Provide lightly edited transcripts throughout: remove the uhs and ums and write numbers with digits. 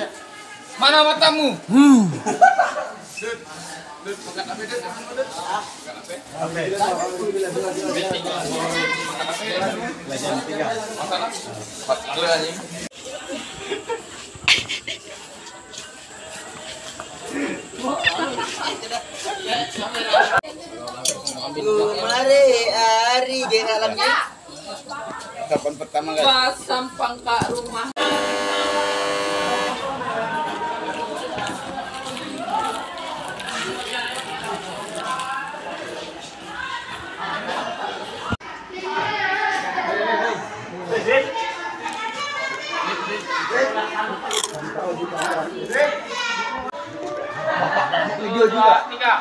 Mana matamu? Mari hari geng alamnya. Kapan pertama kali? Pas sampang ke rumah. Video juga. Tiga.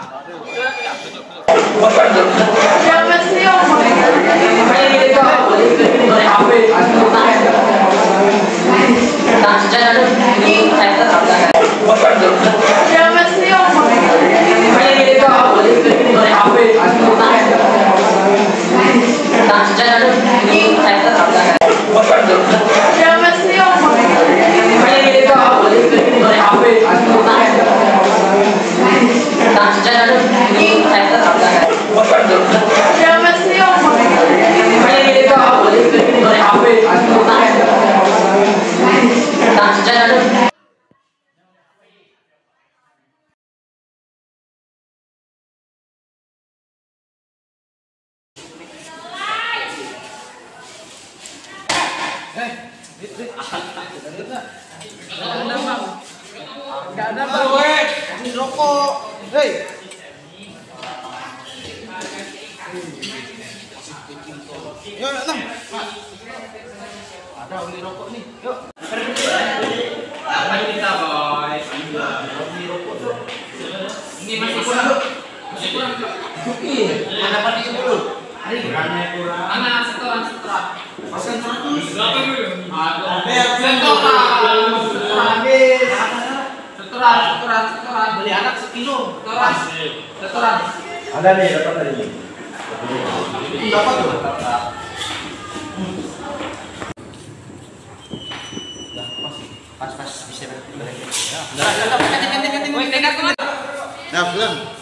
Gak ada bang. Ini rokok. Hei. Yo, Nam. Ada beli rokok nih. Yuk. Kita boy. Beli rokok tuh. Ini masih kurang. Masih kurang. Ada apa nih dulu? Kurang. Mana setoran. Pasang 100. Habis. Setoran. Beli anak sekilo. Setoran. Ada nih, dapat tadi. Dapat tuh. Pas bisa berarti. Ya. Woi, tengah. Nah, belum.